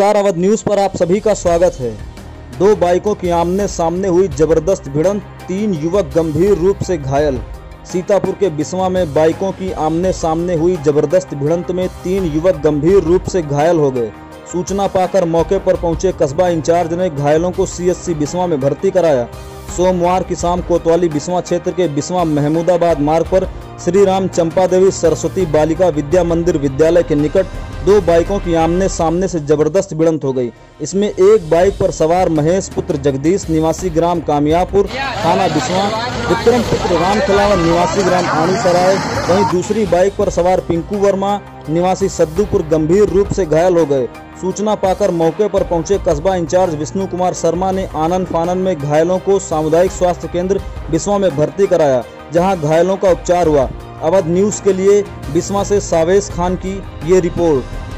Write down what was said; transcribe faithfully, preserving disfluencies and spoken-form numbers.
नमस्कार, अवध न्यूज़ पर आप सभी का स्वागत है। दो बाइकों की आमने सामने हुई जबरदस्त भिड़ंत, तीन युवक गंभीर रूप से घायल। सीतापुर के बिस्वा में बाइकों की आमने सामने हुई जबरदस्त भिड़ंत में तीन युवक गंभीर रूप से घायल हो गए। सूचना पाकर मौके पर पहुंचे कस्बा इंचार्ज ने घायलों को सीएचसी बिस्वा में भर्ती कराया। सोमवार की शाम कोतवाली बिस्वा क्षेत्र के बिस्वा महमूदाबाद मार्ग पर श्री राम चंपा देवी सरस्वती बालिका विद्या मंदिर विद्यालय के निकट दो बाइकों की आमने सामने से जबरदस्त भिड़ंत हो गई। इसमें एक बाइक पर सवार महेश पुत्र जगदीश निवासी ग्राम कामयापुर थाना बिस्वा, विक्रम पुत्र राम खिलावन निवासी ग्राम आनी सराय, वहीं दूसरी बाइक पर सवार पिंकू वर्मा निवासी सद्दूपुर गंभीर रूप से घायल हो गए। सूचना पाकर मौके पर पहुंचे कस्बा इंचार्ज विष्णु कुमार शर्मा ने आनन फानन में घायलों को सामुदायिक स्वास्थ्य केंद्र बिस्वा में भर्ती कराया, जहां घायलों का उपचार हुआ। अवध न्यूज़ के लिए बिस्वा से सावेश खान की ये रिपोर्ट।